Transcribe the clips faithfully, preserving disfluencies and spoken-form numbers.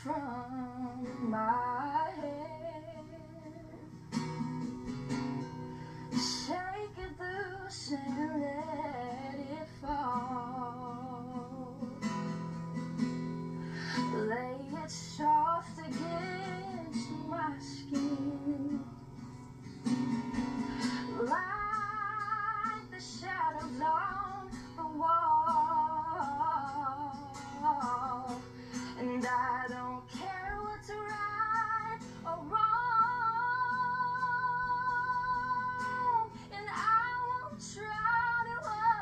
from my head. Shake it loose and let it fall. Lay it soft against my skin, like the shadows on the wall. And I don't care what's right or wrong, and I won't try to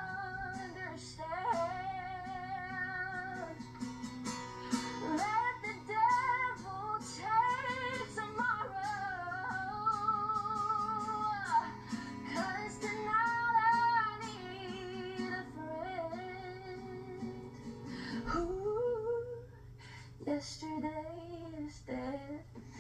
understand. Let the devil take tomorrow, 'cause tonight I need a friend. Ooh, yesterday is dead.